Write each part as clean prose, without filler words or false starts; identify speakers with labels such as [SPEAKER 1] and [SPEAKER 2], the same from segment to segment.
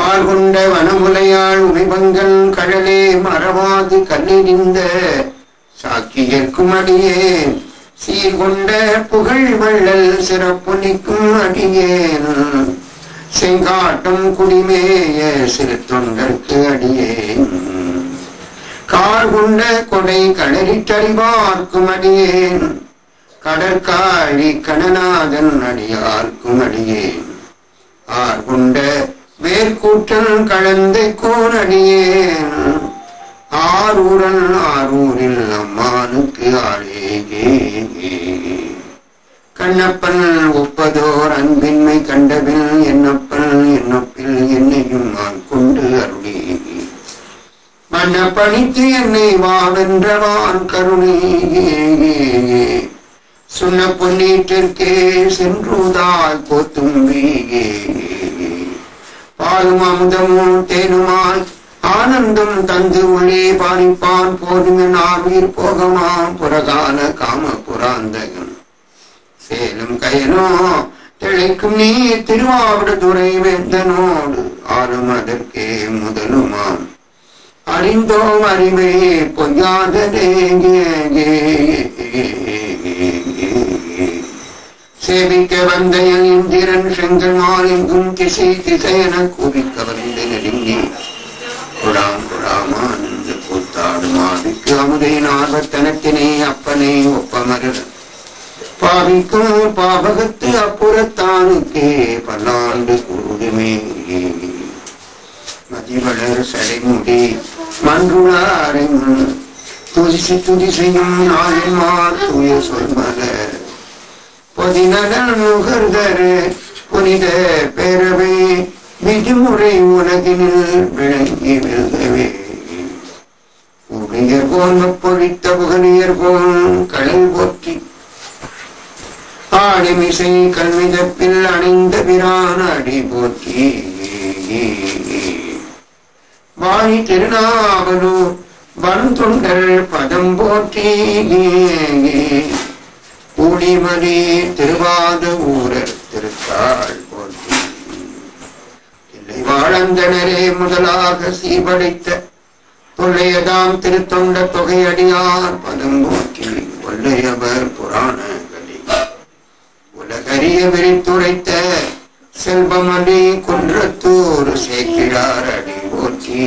[SPEAKER 1] ஆள்கொண்ட வனமுலையாள் உமைபங்கன் கடலே மறவாது கண்ணெறிந்த சாக்கியர்க்கும் அடியேன் சீர்கொண்ட புகழ் வள்ளல் சிறப்புனிக்கும் அடியேன் செங்காட்டம் குடிமேய சிறு தொண்டர்க்கு அடியேன் கார் கொண்ட கொடை களறிட்டறிவார்க்கும் அடியேன் கடற்காழி கணநாதன் அடியார்க்கும் அடியேன் ஆர் கொண்ட வேர்கூட்டன் கலந்தை கோனடியேன் ஆரூரன் ஆரூரில் அம்மானுக்கு ஆளேகே கண்ணப்பன் ஒப்பதோர் அன்பின்மை கண்டபின் என்னப்பன் என்னப்பில் என்னையும் நான் கொண்டு அருளே மன்ன பணித்து என்னை வாவென்றவான் கருணே சொன்ன பொன்னீட்டிற்கே சென்றுதாய் போத்தும்பீகே பாலும் அமுதமும் தேனுமாய் ஆனந்தம் தந்து உள்ளே பாரிப்பான் போதுமென் ஆர்வீர் போகமாம் புறகால காம புராந்தகன் சேலம் கயனோ திளைக்கும் நீ திருவாவடுதுறை வேந்தனோடு ஆறும் அதற்கே முதலுமாம் அறிந்தோம் அறிவே பொய்யாதே சேவிக்க வந்த இந்திரன் செங்கல்மால் எங்கும் திசை திசையென கூறிக்க வந்த நெருங்கி குடாம் குடாமானந்த கூத்தாடு மாவிக்கு அமுதையின் ஆர்வத்தனத்தினை அப்பனை ஒப்பமர் பாவிக்கும் பாவகத்து அப்புறத்தானுக்கே பல்லாண்டு கூடுமே மதிவளர் சடைமுடி மன்றுளாரை துதிசை துதிசையும் நாளின்மார் தூய சொல்மலர் பொதிநலன் நுகர்தரு புனித பேரவை விதிமுறை உலகினில் விளங்கி வெல்கவே உடையர் போல் பொழித்த புகழியர் போல் கடல் போற்றி ஆடிமிசை கல்விதப்பில் அணிந்த பிரான் அடி போற்றி வாழி திருநாவலு வன் தொண்டர் பதம் போற்றி கூடிமணி திருவாத ஊரர் திருத்தாள் போற்றி இல்லை வாழந்தனரே முதலாக சீர்படைத்த தொல்லையதாம் திருத்தொண்ட தொகையடியார் பதம் போற்றி கொள்ளையவர் புராணங்களே உலகறிய விரித்துரைத்த செல்வமணி குன்றத்தூர் சேக்கிழார் அடி போற்றி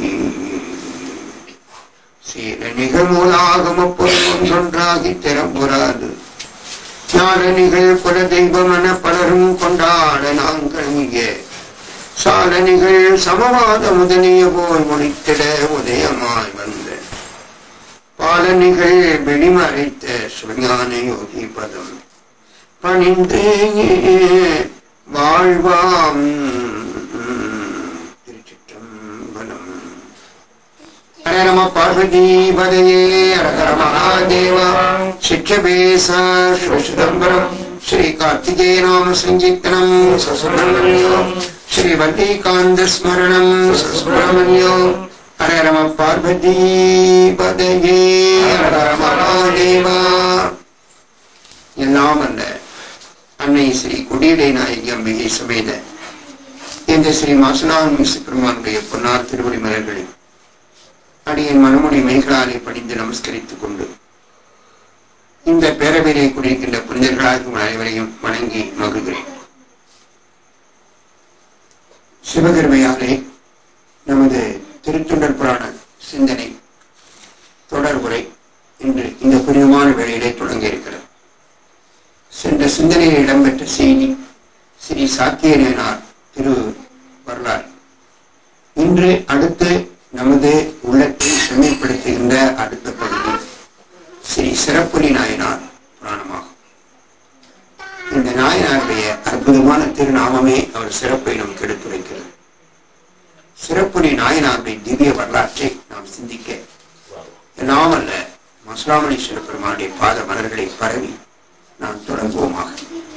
[SPEAKER 1] சீரணிகள் மூலாகம பொருள் ஒன்றொன்றாகி திறம்புறாது நாரணிகள் குல தெய்வமென பலரும் கொண்டாட நாங்கள் இங்கே சாலணிகள் சமவாத முதலிய போல் முடித்திட உதயமாய் வந்த பாலனிகள் வெளிமறைத்த சுஞான யோகி பதம் பணிந்து வாழ்வாம் திருச்சிற்றம்பலம். ஹர நம பார்வதி பதையே ஹர மகாதேவா. சிற்றபேச சிதம்பரம் ஸ்ரீ கார்த்திகேய நாம சங்கீர்த்தனம் சுப்பிரமணியம் ஸ்ரீ வல்லிகாந்த ஸ்மரணம் சுப்பிரமணியம். ஹர நம பார்வதி பதையே ஹர மகாதேவா. எல்லாம் அல்ல அன்னை ஸ்ரீ குடியடை நாயகி அம்பிகை சமேத இந்த ஸ்ரீ மாசுநாதன் பெருமானுடைய பொன்னார் திருவடி மலர்களில் அடியின் மனமுடி மெய்களாலே பணிந்து நமஸ்கரித்துக் கொண்டு இந்த பேரவையிலே கூடியிருக்கின்ற புனிதர்களாக அனைவரையும் வணங்கி மகிழ்கிறேன். சிவகிருமையாலே நமது திருத்தொண்டர் புராண சிந்தனை தொடர் உரை இன்று இந்த புனிதமான வேளையிலே தொடங்க இருக்கிறது. சென்ற சிந்தனையில் இடம்பெற்ற செய்தி ஸ்ரீ சாக்கியனார் திரு வரலாறு. இன்று அடுத்து நமது உள்ளத்தை செம்மைப்படுத்துகின்ற அடுத்த பகுதி ஸ்ரீ சிறப்புரி நாயனார் புராணமாகும். இந்த நாயனாருடைய அற்புதமான திருநாமமே அவர் சிறப்பை நமக்கு எடுத்துரைக்கிறது. சிறப்புரி நாயனாருடைய திவ்ய வரலாற்றை நாம் சிந்திக்க நாம் அல்ல மசுராமணீஸ்வர பெருமானுடைய பாத மலர்களை பரவி நாம் தொடங்குவோமாக.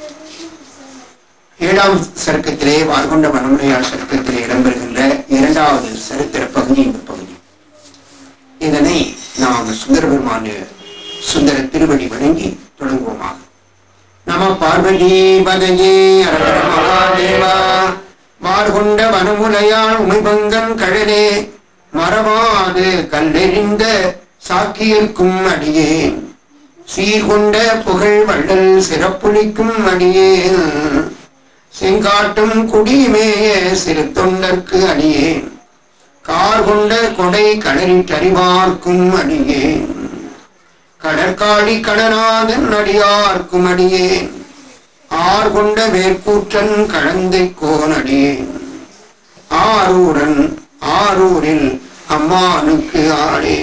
[SPEAKER 1] 7ஆம் சருக்கத்திலே வாழ்கொண்ட மனமுடையார் சருக்கத்திலே இடம்பெறுகின்ற 2வது சரித்திர பகுதி இந்த பகுதி. இதனை நாம் சுந்தர பெருமான சுந்தர திருவடி வணங்கி தொடங்குவோமாக. நம பார்வதி பதையே ஹர மகாதேவா. கார் கொண்ட வனமுலையாள் உமைபங்கன் கழலே மறவாது கல்லெறிந்த சாக்கியர்க்கும் அடியேன் சீர்கொண்ட புகழ் வள்ளல் சிறப்புளிக்கும் அடியேன் செங்காட்டும் குடிமேய சிறு தொண்டர்க்கு அடியேன் கார் கொண்ட கொடை கடலிட்டறிவார்க்கும் அடியேன் கடற்காடி கடனாதன் அடியார்க்கும் அடியேன் ஆர் கொண்ட வேர்க்கூற்றன் கழந்தை கோன் அடியேன் ஆரூரன் ஆரூரில் அம்மானுக்கு ஆடே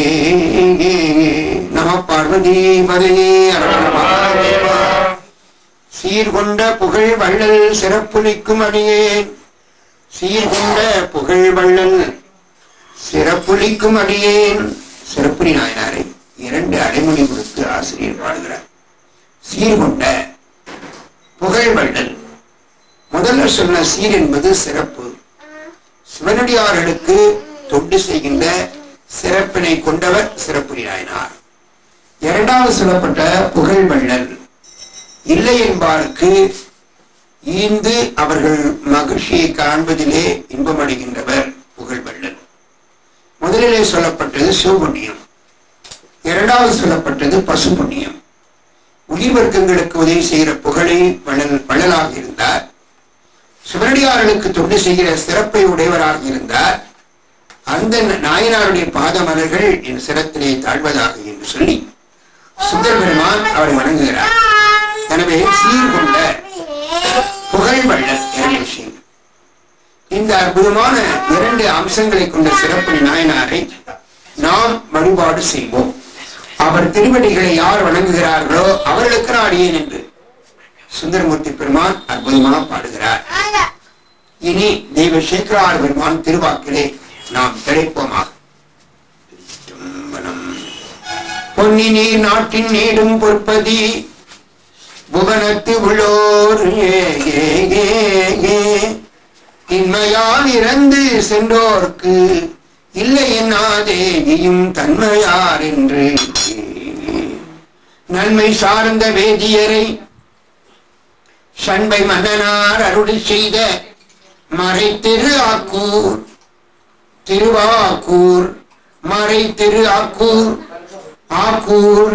[SPEAKER 1] நம பார்வதி பதையே. சீர்கொண்ட புகழ் வள்ளல் சிறப்புளிக்கும் அடியேன் சீர்கொண்ட புகழ் வள்ளல் சிறப்புளிக்கும் அடியேன். சிறப்புரி நாயனாரை 2 அடைமொழி கொடுத்து ஆசிரியர் பாடுகிறார். சீர்கொண்ட புகழ் வள்ளல், முதல்ல சொன்ன சீர் என்பது சிறப்பு, சிவனடியார்களுக்கு தொண்டு செய்கின்ற சிறப்பினை கொண்டவர் சிறப்புரி நாயனார். இரண்டாவது சொல்லப்பட்ட புகழ் வள்ளல், இல்லை என்பாருக்கு ஈந்து அவர்கள் மகிழ்ச்சியை காண்பதிலே இன்பமடைகின்றவர் புகழ் வள்ளல். முதலிலே சொல்லப்பட்டது சிவபுண்ணியம், இரண்டாவது சொல்லப்பட்டது பசு புண்ணியம். உயிர் வர்க்கங்களுக்கு உதவி செய்கிற புகழை வள்ளலாக இருந்தார். சிவனடியார்களுக்கு தொண்டு செய்கிற சிறப்பை உடையவராக இருந்தார். அந்த நாயனாருடைய பாதமலர்கள் என் சிரத்திலே தாழ்வதாக என்று சொல்லி சுந்தர பெருமான் அவரை வணங்குகிறார். எனவே சீர்கொண்ட புகழ் வள்ளல் 2 விஷயங்கள். இந்த அற்புதமான 2 அம்சங்களை கொண்ட சிறப்பு நாயனாரை நாம் வழிபாடு செய்வோம். அவர் திருவடிகளை யார் வணங்குகிறார்களோ அவர்களுக்கு அடியேன் என்று சுந்தரமூர்த்தி பெருமான் அற்புதமாக பாடுகிறார். இனி தெய்வ சேக்கரார் பெருமான் திருவாக்கிலே நாம் கிடைப்போமாக. பொன்னி நீர் நாட்டின் நீடும் பொற்பதி புவனத்து உள்ளோர் இன்மையால் இறந்து சென்றோர்க்கு இல்லை என்னாதேயும் தன்மையார் என்று நன்மை சார்ந்த வேதியரை சண்பை மன்னனார் அருளி செய்த மறை திரு ஆக்கூர் திருவாக்கூர் மறை திரு ஆக்கூர் ஆக்கூர்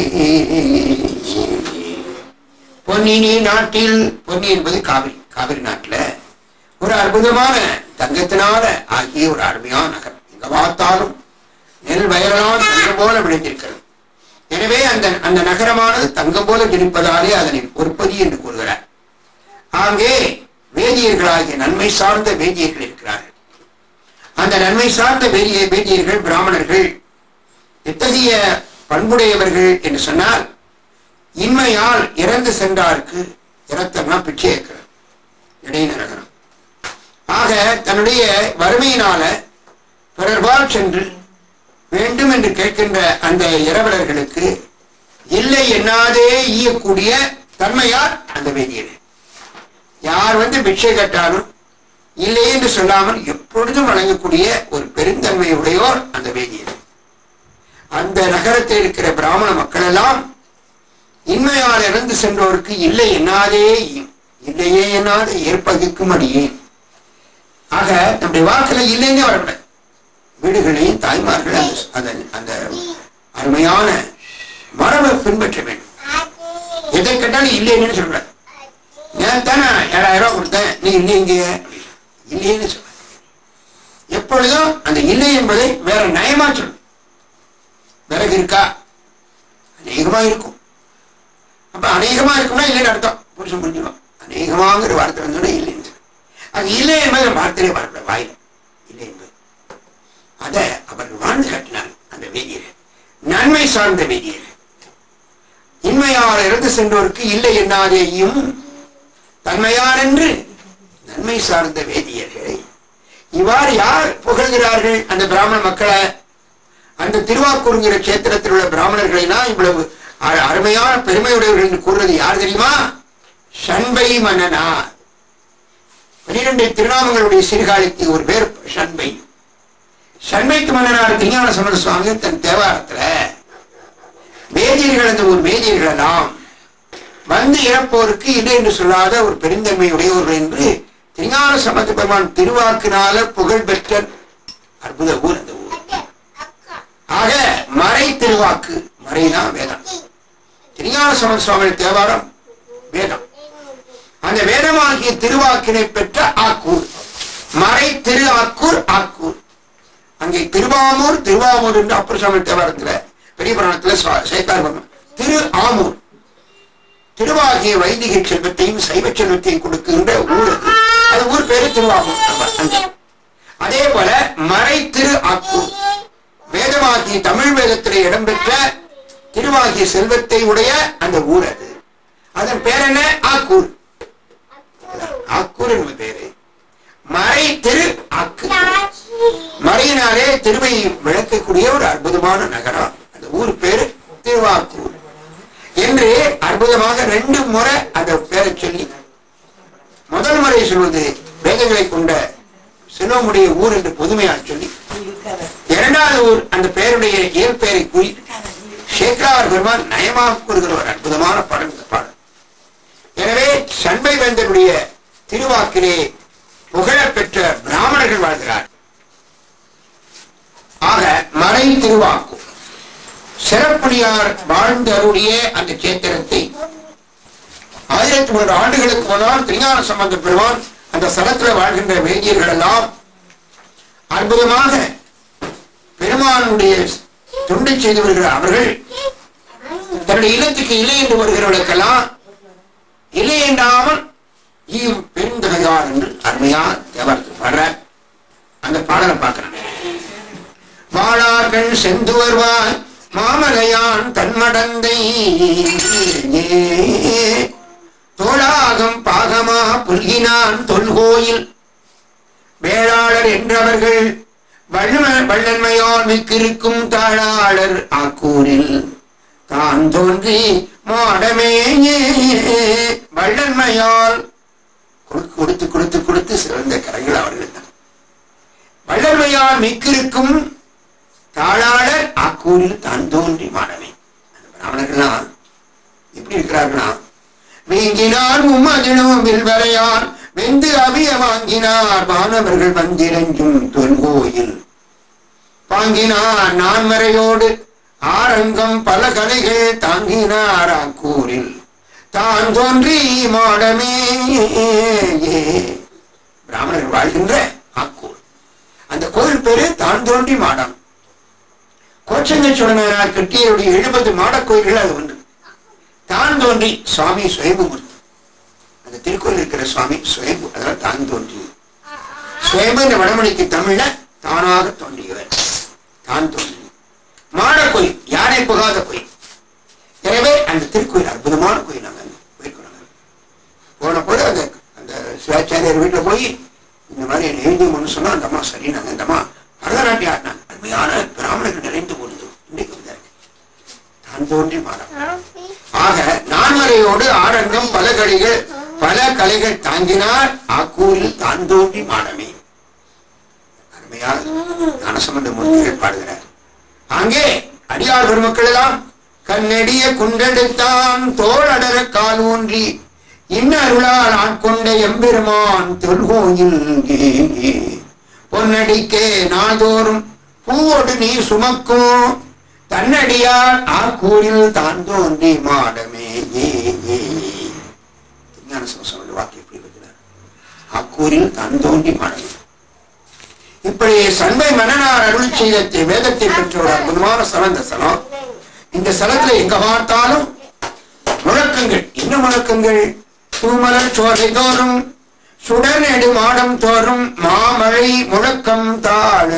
[SPEAKER 1] பொன்னி நாட்டில், பொன்னி என்பது காவிரி, காவிரி நாட்டில் ஒரு அற்புதமான தங்கத்தினால ஆகிய ஒரு அருமையான நகரம். எங்க பார்த்தாலும் நெல் வயலால் தங்கம் போல விளைந்திருக்கிறது. எனவே அந்த நகரமானது தங்கம் போல இருப்பதாலே அதனை பொற்பதி என்று கூறுகிறார். அங்கே வேதியர்களாகிய நன்மை சார்ந்த வேதியர்கள் இருக்கிறார்கள். அந்த நன்மை சார்ந்த வேதியர்கள் பிராமணர்கள் எத்தகைய பண்புடையவர்கள் என்று சொன்னால், இன்மையால் இறந்து சென்றாருக்கு, இறத்தம்னா பிச்சை ஏற்கிறது இடைநரகரம். ஆக தன்னுடைய வறுமையினால பிறர்பால் சென்று வேண்டும் என்று கேட்கின்ற அந்த இரவலர்களுக்கு இல்லை என்னாதே ஈயக்கூடிய தன்மையார் அந்த வேதியர். யார் பிச்சை கட்டாலும் இல்லை என்று சொல்லாமல் எப்பொழுதும் வழங்கக்கூடிய ஒரு பெருந்தன்மையுடையோர் அந்த வேதியர். அந்த நகரத்தில் இருக்கிற பிராமண மக்கள் எல்லாம் இன்மையால் இறந்து சென்றோருக்கு இல்லை என்னாதே இல்லையே என்னாத ஏற்பகுக்கும் அடியேன். ஆக நம்முடைய வாக்குல இல்லைன்னு வரக்கூடாது. வீடுகளையும் தாய்மார்கள் அந்த அருமையான மரபை பின்பற்ற வேண்டும். எதை கேட்டாலும் இல்லைன்னு சொல்லக்கூடாது. நான் தானே 7000 ரூபாய் கொடுத்தேன், நீ இல்லைங்க இல்லைன்னு சொல்ல. எப்பொழுதும் அந்த இல்லை என்பதை வேற நயமா சொல்லணும். விறகு இருக்கா, அநேகமா இருக்கும். அப்ப அநேகமா இருக்கும்னா இல்லைன்னு அர்த்தம் புருஷன் புரிஞ்சுக்கணும். அநேகமாங்கிற வார்த்தை வந்தோட இல்லைன்னு சொல்லு. அது இல்லை என்பது வார்த்தையிலே வரக்கூடாது, வாயில இல்லை என்பது. அதை அவர்கள் வாழ்ந்து காட்டினார் அந்த வேதியர். நன்மை சார்ந்த வேதியர், இன்மையால் இறந்து சென்றோருக்கு இல்லை என்னாதேயும் தன்மையார் என்று நன்மை சார்ந்த வேதியர்களை இவ்வாறு யார் புகழ்கிறார்கள்? அந்த பிராமண மக்களை, அந்த திருவாக்கூருங்கிற கஷேத்திரத்தில் உள்ள பிராமணர்களினா இவ்வளவு அருமையான பெருமையுடையவர்கள் என்று கூறுவது யார் தெரியுமா? சண்பை மன்னனார். 12 திருநாமங்களுடைய சீர்காழிக்கு ஒரு பேர் சண்பை. சண்பைக்கு மன்னனார் திருஞான சம்பந்த சுவாமி தன் தேவாரத்துல வேதியர்கள், அந்த ஒரு வேதியர்கள் எல்லாம் வந்து இறப்போருக்கு இல்லை என்று சொல்லாத ஒரு பெருந்தன்மையுடையவர்கள் என்று திருஞான சம்பந்த பெருமான் திருவாக்கினால புகழ் பெற்ற அற்புத ஊர் அந்த ஊர். ஆக மறை திருவாக்கு, மறைதான் வேதம். திருஞான சம்பந்த சுவாமி தேவாரம் வேதம். அந்த வேதமாகிய திருவாக்கினை பெற்ற ஆக்கூர், மறை திரு ஆக்கூர். ஆக்கூர் அங்கே திருவாமூர், திருவாமூர் என்று அப்பர் சுவாமி தேவாரத்துல பெரிய புராணத்துல சேர்த்தார். திரு ஆமூர் திருவாகிய வைதிக செல்வத்தையும் சைவ செல்வத்தையும் கொடுக்கின்ற ஊர் அது. அது ஊர் பேரு திருவாமூர். அதே போல மறை திரு ஆக்கூர் வேதமாகிய தமிழ் வேதத்திலே இடம்பெற்ற திருவாகிய செல்வத்தை உடைய அந்த ஊர் அது. அதன் பேர் என்ன? ஆக்கூர். ஆக்கூர் என்பது பேரு. மறை திரு ஆக்கு, மறையினாலே திருவை விளக்கக்கூடிய ஒரு அற்புதமான நகரம். அந்த ஊர் பேரு திருவாக்கூர் என்று அற்புதமாக 2 முறை அந்த பேரை சொல்லி, முதல் முறை சொல்வது வேதங்களை கொண்ட செல்வமுடைய ஊர் என்று பொதுமையாக சொல்லி, 2வது ஊர் அந்த பெயருடைய இயல் பெயரை கூறி சேக்கரார் பெருமான் நயமாக கூறுகிற ஒரு அற்புதமான பாடல் இந்த பாடல். எனவே சண்பை வேந்தனுடைய திருவாக்கிலே புகழப் பெற்ற பிராமணர்கள் வாழ்கிறார். ஆக மறை திருவாக்கு சிறப்புடையார் வாழ்ந்து அருடைய அந்த சேத்திரத்தை 1300 ஆண்டுகளுக்கு முன்னால் திருஞான சம்பந்த பெருமான் அந்த ஸ்தலத்தில் வாழ்கின்ற வேதியர்கள் எல்லாம் அற்புதமாக பெருமானுடைய தொண்டை செய்து வருகிற அவர்கள் தன்னுடைய இல்லத்துக்கு இல்லை என்று வருகிறவர்களுக்கெல்லாம் இல்லை என்றாமல் ஈயும் பெருந்தகையார் என்று அருமையா தேவாரத்தில் பாடுற அந்த பாடலை பார்க்கிறாங்க. வாழார்கள் சென்று வருவார் மாமலையான் தன்மடந்தை தோளாகம் பாகமா புல்கினான் தொல்கோயில் வேளாளர் என்றவர்கள் வள்ளன்மையால் மிக்கிருக்கும் தாளாளர் ஆக்கூரில் தான் தோன்றி மாடமே. வள்ளன்மையால் கொடுத்து கொடுத்து கொடுத்து சிறந்த கரங்கள் அவர்கள் தான். வள்ளன்மையால் மிக்கிருக்கும் தாளாளர் ஆக்கூரில் தான் தோன்றி மாடமே. அந்த பிராமணர்கள்லாம் எப்படி இருக்கிறார்களா? வீங்கினார் மும்மதிலும் வில்வரையார் வெந்து அபிய வாங்கினார் மாணவர்கள் வந்திரஞ்சும் தொல்கோயில் பாங்கினார் நான்மறையோடு ஆரங்கம் பல கலைகள் தாங்கினார் ஆக்கூரில் தான் தோன்றி மாடமே. பிராமணர்கள் வாழ்கின்ற ஆக்கூர், அந்த கோயில் பேரு தான் தோன்றி மாடம். கோச்சங்க சோழனார் கட்டியருடைய 70 மாடக் கோயில்கள் அது ஒன்று. தான் தோன்றி சுவாமி சுயம்புமூர்த்தி, அந்த திருக்கோயில் இருக்கிற சுவாமி சுயம்பு, அதனால தான் தோன்றி. சுயம்பு இந்த வடமொழிக்கு தமிழ்ல தானாக தோன்றியவர், தான் தோன்றி. மாடக்கோயில் யாரை புகாத கோயில். எனவே அந்த திருக்கோயில் அற்புதமான கோயில். நாங்கள் போன போது அந்த அந்த சிவாச்சாரியர் வீட்டுல போய் இந்த மாதிரி எழுதியும் ஒண்ணு சொன்னா அந்த அம்மா சரி, நாங்க இந்த அம்மா பரதநாட்டியம் ஆடினாங்க. அருமையான பிராமணர்கள் நிறைந்து போனது இன்னைக்கு வந்தாரு. தான் தோன்றி மாடம். ஆக நான்மறையோடு ஆரங்கம் பல கலைகள் தாங்கினார் ஆக்கூரில் தான் தோன்றி மாடமே. அருமையாக ஞானசம்பந்த மூர்த்திகள் பாடுகிறார். அங்கே அடியார் பெருமக்கள் எல்லாம் கண்ணெடிய குண்டெடுத்தான் தோளடர கால் ஊன்றி இன்ன அருளால் ஆட்கொண்ட எம்பெருமான் தொல்கோயில் பொன்னடிக்கே நாள்தோறும் பூவோடு நீ சுமக்கும் தன்னடியார் ஆக்கூரில் தான் தோன்றி மாடமே. வாக்கு எப்படி இருக்கிறார்? ஆக்கூரில் தான் தோன்றி மாடமே. இப்படி சண்பை மன்னனார் அருள் செய்த வேதத்தை பெற்ற ஒரு அற்புதமான ஸ்தலம் இந்த ஸ்தலம். இந்த ஸ்தலத்துல எங்க பார்த்தாலும் முழக்கங்கள். என்ன முழக்கங்கள்? தூமலர் சோலை தோறும் சுடநெடு மாடம் தோறும் மாமழை முழக்கம் தாழ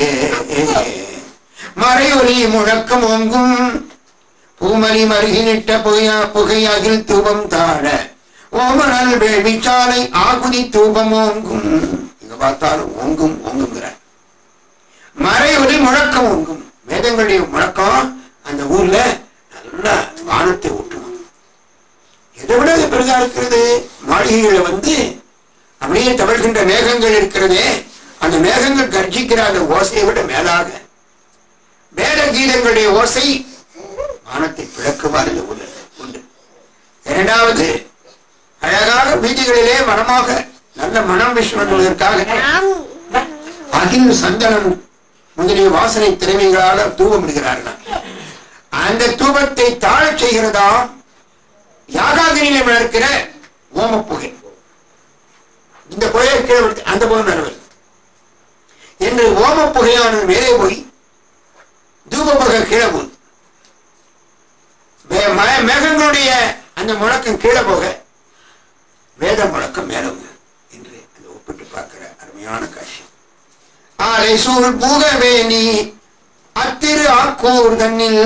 [SPEAKER 1] மறையொலி முழக்கம் ஓங்கும் பூமலி மருகினிட்ட புகையாகில் தூபம் தாழ ஓமனல் வேள்விச்சாலை ஆகுதி தூபம் ஓங்கும். எங்க பார்த்தாலும் ஓங்கும் ஓங்குங்கிற மறையொலி முழக்கம் ஓங்கும். வேதங்களுடைய முழக்கம் அந்த ஊர்ல நல்லா வானத்தை ஊட்டுவோம். எதை விட பெரிதா இருக்கிறது? மாளிகைகளை அப்படியே தவழ்கின்ற மேகங்கள் இருக்கிறதே, அந்த மேகங்கள் கர்ஜிக்கிற அந்த ஓசையை விட மேலாக வேத கீதங்களுடைய ஓசை வானத்தை பிளக்குமாறு இந்த ஊரில் உண்டு. இரண்டாவது, அழகாக வீதிகளிலே மரமாக நல்ல மனம் விஷயங்களுக்காக அகில் சந்தனம் முதலிய வாசனை திறமைகளால தூபம் இடுகிறார்கள். அந்த தூபத்தை தாழ செய்கிறதா யாகாகிரியில வளர்க்கிற ஓம புகை. இந்த புகையை கீழே அந்த புகை நடவடிக்கை என்று ஓம புகையானது மேலே போய் தூப புகை கீழே போகுது. மேகங்களுடைய அந்த முழக்கம் கீழே போக வேத முழக்கம் மேல என்று அந்த ஒப்பிட்டு பார்க்கிற அருமையான காட்சி. ஆலை சூழ் பூகவேணி அத்திரு ஆக்கூர் தன்னில்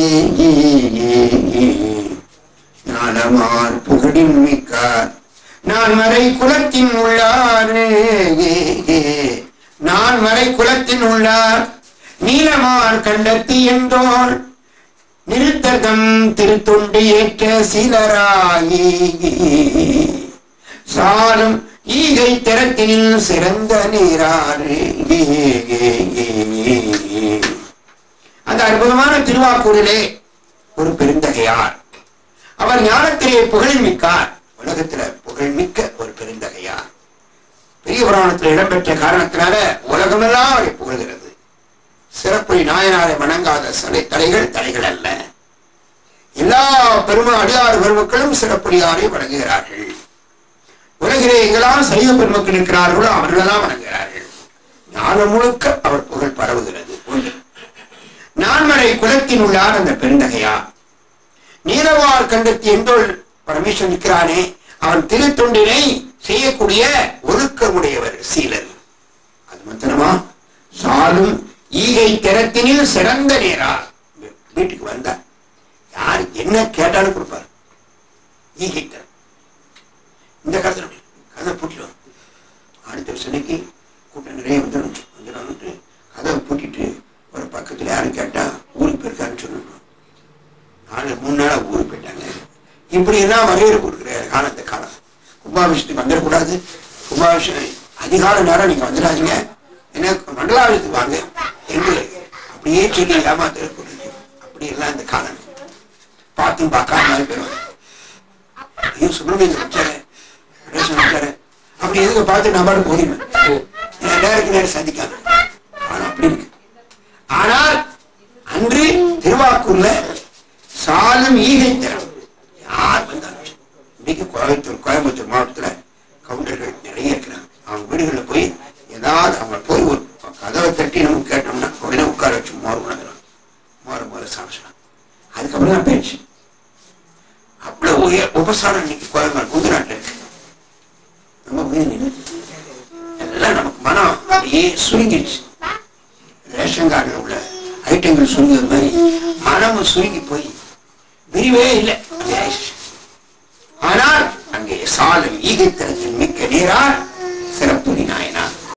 [SPEAKER 1] ஞானமார் புகழின் மிக்கார் நான் மறை குலத்தின் உள்ளார் நான் மறை குலத்தின் உள்ளார் நீலமார் கண்டத்தி என்றோர் நிறுத்தகம் திருத்தொண்டு ஏற்ற சீலராயி சாலும் ஈகை திறத்தினில் சிறந்த நீராறு. அந்த அற்புதமான திருவாக்கூரிலே ஒரு பெருந்தகையார். அவர் ஞானத்திலே புகழ் மிக்கார். உலகத்துல புகழ் மிக்க ஒரு பெருந்தகையார். பெரிய புராணத்தில் இடம்பெற்ற காரணத்தினால உலகமெல்லாம் அவரை புகழ்கிறது. சிறப்புரை நாயனாரை வணங்காத சிலை தலைகள் அல்ல. எல்லா அடியாறு பெருமக்களும் சிறப்புரியாரை வணங்குகிறார்கள். உலகிலே எங்கெல்லாம் சைவ பெருமக்கள் இருக்கிறார்களோ அவர்களெல்லாம் வணங்குகிறார்கள். ஞானம் முழுக்க அவர் புகழ் பரவுகிறது. நான்மறை குலத்தின் உள்ளார் அந்த பெருந்தகையார். நீலவார் கண்டத்தி என்றோள் பரமேஸ்வரன் இருக்கிறானே, அவன் திருத்தொண்டினை செய்யக்கூடிய ஒழுக்கமுடையவர் சீலர். அது மாத்திரமா சாலும் ஈகை திறத்தினில் சிறந்த நேரார். வீட்டுக்கு வந்தார், யாரு என்ன கேட்டாலும் கொடுப்பார். ஈகை திறம் இந்த காலத்துல கதை பூட்டிடுவாங்க. அடுத்த வருஷனைக்கு கூட்டம் நிறைய வந்துடும். கதவை பூட்டிட்டு ஒரு பக்கத்துல யாரும் கேட்டா ஊருக்கு போயிருக்காருன்னு சொல்லணும். 3 நாளா ஊருக்கு போயிட்டாங்க. இப்படி எல்லாம் வரையறை கொடுக்குற காலம். இந்த காலம் கும்பாபிஷேகத்துக்கு வந்துடக்கூடாது. கும்பாபிஷேகம் அதிகால நேரம் நீங்க வந்துடாதீங்க, என்ன மண்டலாபிஷத்துக்கு வாங்க என்று அப்படியே சொல்லி ஏமாத்த அப்படி எல்லாம் இந்த காலம் பார்த்தும் பார்க்காம மாதிரி போயிடுவாங்க. ஐயோ சுப்பிரமணியன் வச்சாரு வச்சாரு அப்படி எதுக்கு பார்த்து நான் பாட்டு போதிடுவேன். நேருக்கு நேரம் சந்திக்காம அப்படி இருக்கு. ஆனால் அன்று திருவாக்கூர்ல சாலும் ஈகை திறம் யார் வந்தாலும் இன்னைக்கு கோயம்புத்தூர் மாவட்டத்துல கவுண்டர்கள் நிறைய இருக்கிறாங்க. அவங்க வீடுகளில் போய் ஏதாவது அவங்க போய் ஒரு கதவை தட்டி நம்ம கேட்டோம்னா உடனே உட்கார வச்சு மோர் உணர்ந்துடும். மோர சாமிச்சான். அதுக்கப்புறம் தான் பேச்சு. அவ்வளவு உபசாரம் இன்னைக்கு கோயம்புத்தூர் குஜராட்ல இருக்கு. நம்ம எல்லாம் நமக்கு மனம் அப்படியே சுருங்கிடுச்சு. ரேஷன் கார்டில் உள்ள ஐட்டங்கள் சுருங்குறது மாதிரி மனமும் சுருங்கி போய் விரிவே இல்லை. ஆனால் அங்கே சாலும் ஈகைத்தனத்தில் மிக்க நீரார் சிறப்புரி நாயனார்.